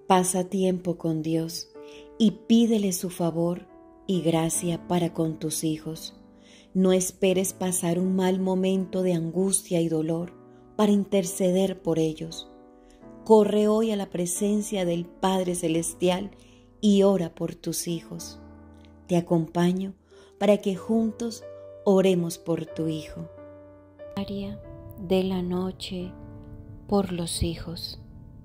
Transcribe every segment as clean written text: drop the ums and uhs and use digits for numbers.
Pasa tiempo con Dios y pídele su favor y gracia para con tus hijos. No esperes pasar un mal momento de angustia y dolor para interceder por ellos. Corre hoy a la presencia del Padre Celestial y ora por tus hijos. Te acompaño para que juntos oremos por tu hijo. Área de la noche por los hijos.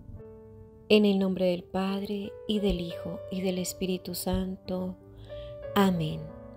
En el nombre del Padre, y del Hijo, y del Espíritu Santo. Amén.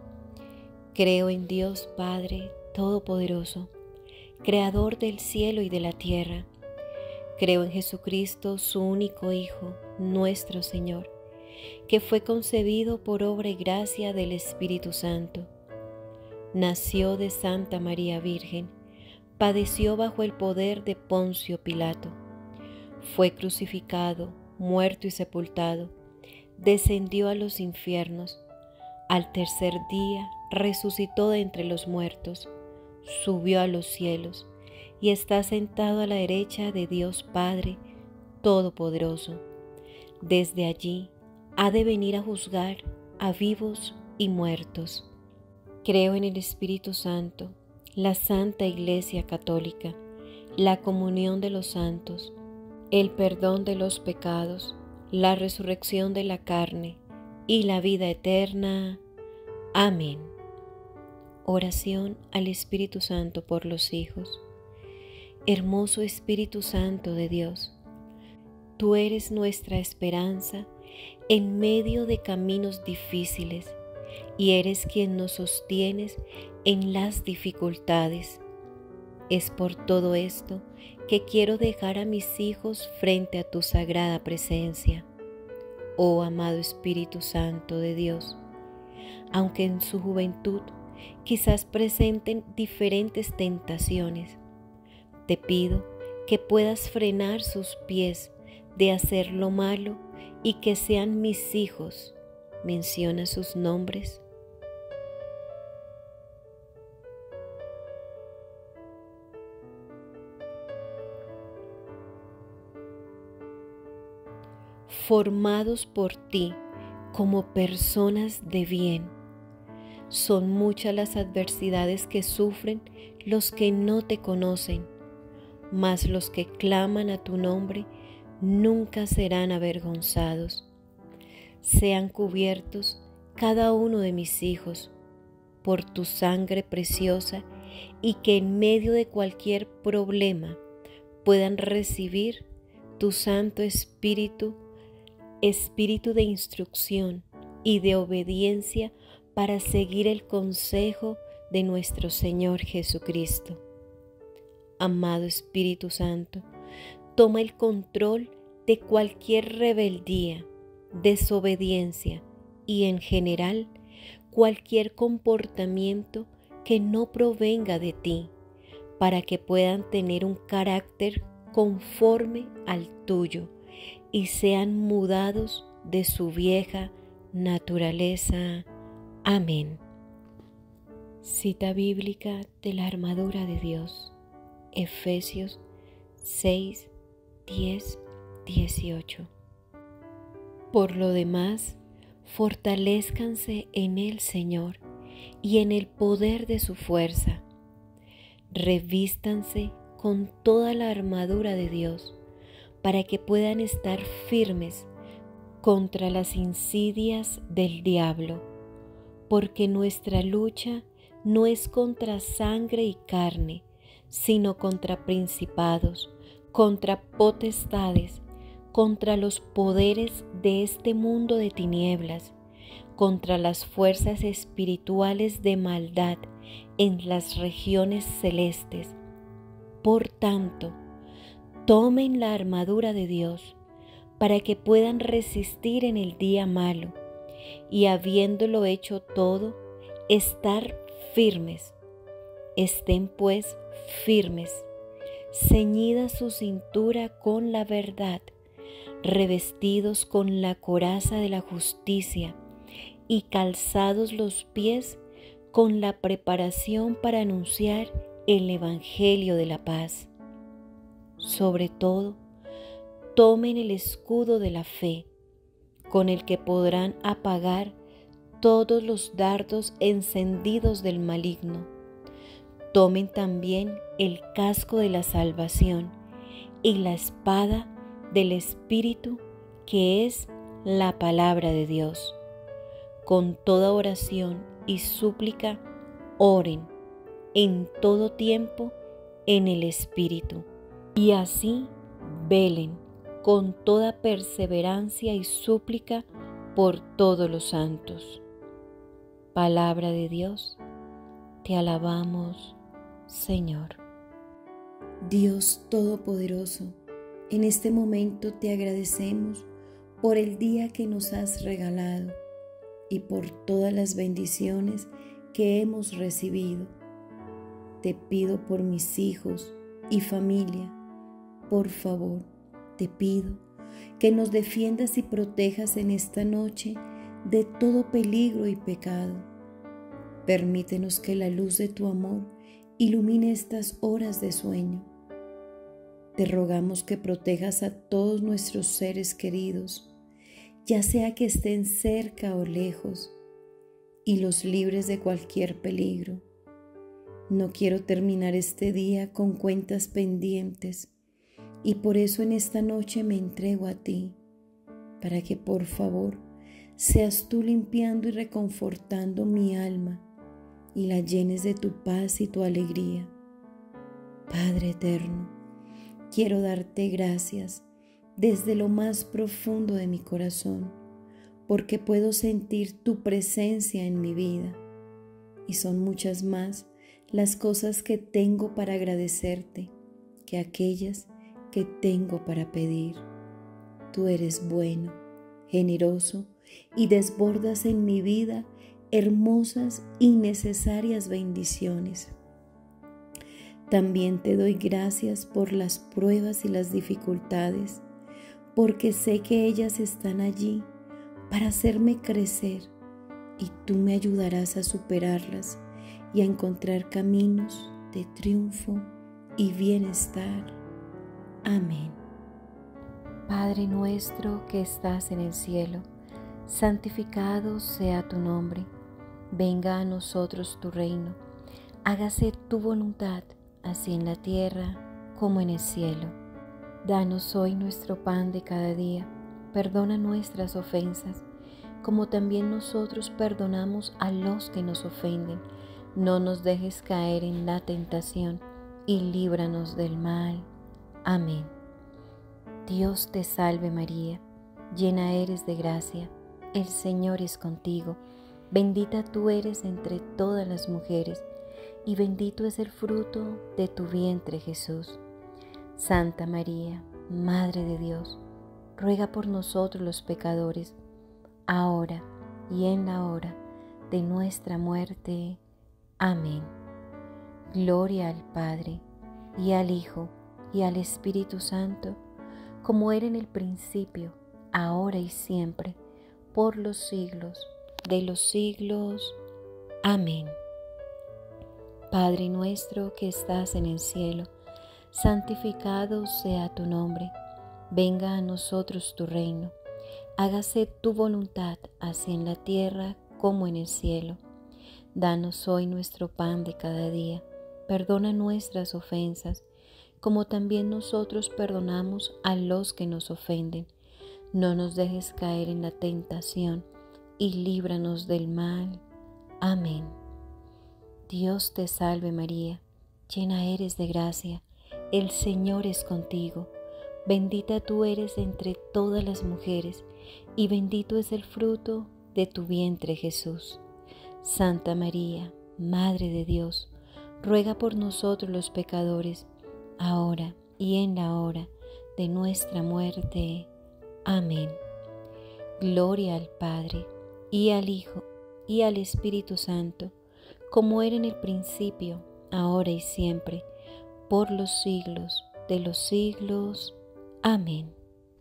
Creo en Dios Padre Todopoderoso, Creador del cielo y de la tierra. Creo en Jesucristo, su único Hijo, nuestro Señor, que fue concebido por obra y gracia del Espíritu Santo. Nació de Santa María Virgen, padeció bajo el poder de Poncio Pilato. Fue crucificado, muerto y sepultado, descendió a los infiernos. Al tercer día resucitó de entre los muertos, subió a los cielos y está sentado a la derecha de Dios Padre Todopoderoso. Desde allí ha de venir a juzgar a vivos y muertos. Creo en el Espíritu Santo, la Santa Iglesia Católica, la comunión de los santos, el perdón de los pecados, la resurrección de la carne y la vida eterna. Amén. Oración al Espíritu Santo por los hijos. Hermoso Espíritu Santo de Dios, tú eres nuestra esperanza en medio de caminos difíciles y eres quien nos sostienes en las dificultades. Es por todo esto que quiero dejar a mis hijos frente a tu sagrada presencia. Oh amado Espíritu Santo de Dios, aunque en su juventud quizás presenten diferentes tentaciones, te pido que puedas frenar sus pies de hacer lo malo y que sean mis hijos. Menciona sus nombres. Formados por ti como personas de bien. Son muchas las adversidades que sufren los que no te conocen, mas los que claman a tu nombre nunca serán avergonzados. Sean cubiertos cada uno de mis hijos por tu sangre preciosa y que en medio de cualquier problema puedan recibir tu Santo Espíritu, Espíritu de instrucción y de obediencia para seguir el consejo de nuestro Señor Jesucristo. Amado Espíritu Santo, toma el control de cualquier rebeldía, desobediencia y en general cualquier comportamiento que no provenga de ti, para que puedan tener un carácter conforme al tuyo y sean mudados de su vieja naturaleza. Amén. Cita bíblica de la armadura de Dios, Efesios 6, 10, 18. Por lo demás, fortalézcanse en el Señor y en el poder de su fuerza. Revístanse con toda la armadura de Dios para que puedan estar firmes contra las insidias del diablo, porque nuestra lucha no es contra sangre y carne, sino contra principados, contra potestades, contra los poderes de este mundo de tinieblas, contra las fuerzas espirituales de maldad en las regiones celestes. Por tanto, tomen la armadura de Dios para que puedan resistir en el día malo y, habiéndolo hecho todo, estar firmes. Estén pues firmes, ceñida su cintura con la verdad, revestidos con la coraza de la justicia y calzados los pies con la preparación para anunciar el Evangelio de la paz. Sobre todo, tomen el escudo de la fe, con el que podrán apagar todos los dardos encendidos del maligno. Tomen también el casco de la salvación y la espada del Espíritu, que es la palabra de Dios. Con toda oración y súplica, oren en todo tiempo en el Espíritu, y así velen con toda perseverancia y súplica por todos los santos. Palabra de Dios, te alabamos, Señor. Dios Todopoderoso, en este momento te agradecemos por el día que nos has regalado y por todas las bendiciones que hemos recibido. Te pido por mis hijos y familia, por favor, te pido que nos defiendas y protejas en esta noche de todo peligro y pecado. Permítenos que la luz de tu amor ilumine estas horas de sueño. Te rogamos que protejas a todos nuestros seres queridos, ya sea que estén cerca o lejos, y los libres de cualquier peligro. No quiero terminar este día con cuentas pendientes, y por eso en esta noche me entrego a ti, para que por favor seas tú limpiando y reconfortando mi alma y la llenes de tu paz y tu alegría. Padre eterno, quiero darte gracias desde lo más profundo de mi corazón, porque puedo sentir tu presencia en mi vida, y son muchas más las cosas que tengo para agradecerte que aquellas que tengo para pedir. Tú eres bueno, generoso, y desbordas en mi vida hermosas y necesarias bendiciones. También te doy gracias por las pruebas y las dificultades, porque sé que ellas están allí para hacerme crecer, y tú me ayudarás a superarlas y a encontrar caminos de triunfo y bienestar. Amén. Padre nuestro que estás en el cielo, santificado sea tu nombre. Venga a nosotros tu reino. Hágase tu voluntad, así en la tierra como en el cielo. Danos hoy nuestro pan de cada día. Perdona nuestras ofensas, como también nosotros perdonamos a los que nos ofenden. No nos dejes caer en la tentación y líbranos del mal. Amén. Dios te salve María, llena eres de gracia, el Señor es contigo. Bendita tú eres entre todas las mujeres, y bendito es el fruto de tu vientre Jesús. Santa María, Madre de Dios, ruega por nosotros los pecadores, ahora y en la hora de nuestra muerte. Amén. Gloria al Padre, y al Hijo, y al Espíritu Santo, como era en el principio, ahora y siempre, por los siglos de los siglos. Amén. Padre nuestro que estás en el cielo, santificado sea tu nombre. Venga a nosotros tu reino. Hágase tu voluntad, así en la tierra como en el cielo. Danos hoy nuestro pan de cada día. Perdona nuestras ofensas, como también nosotros perdonamos a los que nos ofenden. No nos dejes caer en la tentación, y líbranos del mal. Amén. Dios te salve María, llena eres de gracia, el Señor es contigo. Bendita tú eres entre todas las mujeres, y bendito es el fruto de tu vientre Jesús. Santa María, Madre de Dios, ruega por nosotros los pecadores, ahora y en la hora de nuestra muerte. Amén. Gloria al Padre, y al Hijo, y al Espíritu Santo, como era en el principio, ahora y siempre, por los siglos de los siglos. Amén.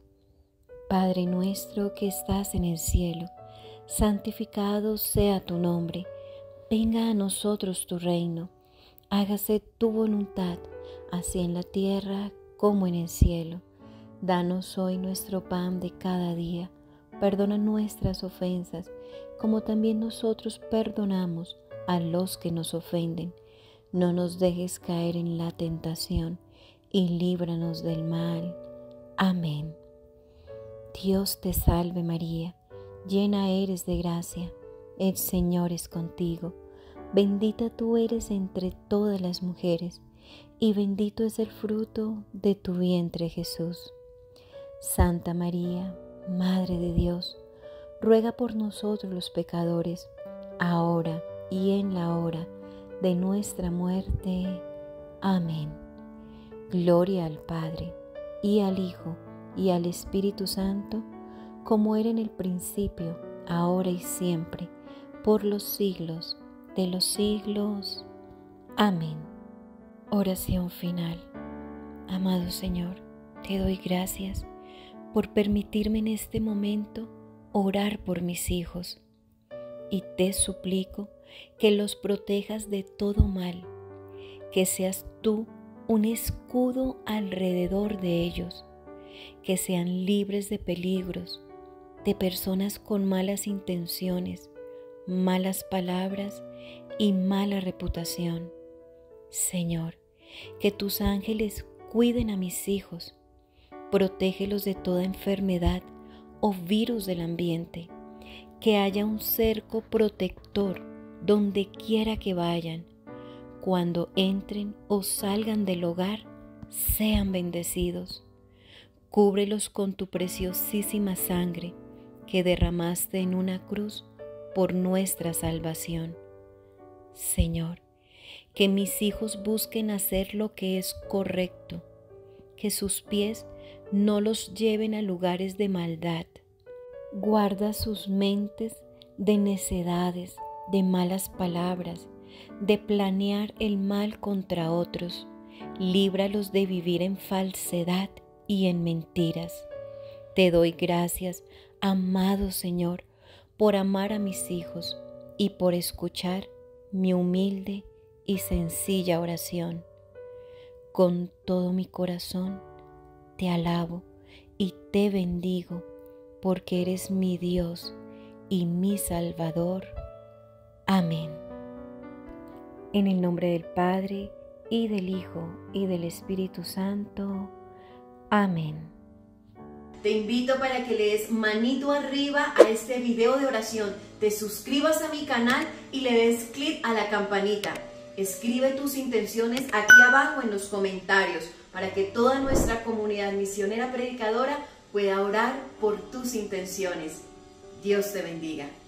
Padre nuestro que estás en el cielo, santificado sea tu nombre. Venga a nosotros tu reino. Hágase tu voluntad, así en la tierra como en el cielo. Danos hoy nuestro pan de cada día. Perdona nuestras ofensas, como también nosotros perdonamos a los que nos ofenden. No nos dejes caer en la tentación y líbranos del mal. Amén. Dios te salve María, llena eres de gracia, el Señor es contigo. Bendita tú eres entre todas las mujeres, y bendito es el fruto de tu vientre Jesús. Santa María, Madre de Dios, ruega por nosotros los pecadores, ahora y en la hora de nuestra muerte. Amén. Gloria al Padre, y al Hijo, y al Espíritu Santo, como era en el principio, ahora y siempre, por los siglos de los siglos. Amén. Oración final. Amado Señor, te doy gracias por permitirme en este momento orar por mis hijos, y te suplico que los protejas de todo mal, que seas tú un escudo alrededor de ellos, que sean libres de peligros, de personas con malas intenciones, malas palabras y mala reputación. Señor, que tus ángeles cuiden a mis hijos, protégelos de toda enfermedad o virus del ambiente, que haya un cerco protector donde quiera que vayan. Cuando entren o salgan del hogar, sean bendecidos. Cúbrelos con tu preciosísima sangre que derramaste en una cruz por nuestra salvación. Señor, que mis hijos busquen hacer lo que es correcto, que sus pies no los lleven a lugares de maldad. Guarda sus mentes de necedades, de malas palabras, de planear el mal contra otros. Líbralos de vivir en falsedad y en mentiras. Te doy gracias, amado Señor, por amar a mis hijos y por escuchar mi humilde y sencilla oración. Con todo mi corazón te alabo y te bendigo, porque eres mi Dios y mi Salvador. Amén. En el nombre del Padre, y del Hijo, y del Espíritu Santo. Amén. Te invito para que le des manito arriba a este video de oración, te suscribas a mi canal y le des clic a la campanita. Escribe tus intenciones aquí abajo en los comentarios para que toda nuestra comunidad misionera predicadora pueda orar por tus intenciones. Dios te bendiga.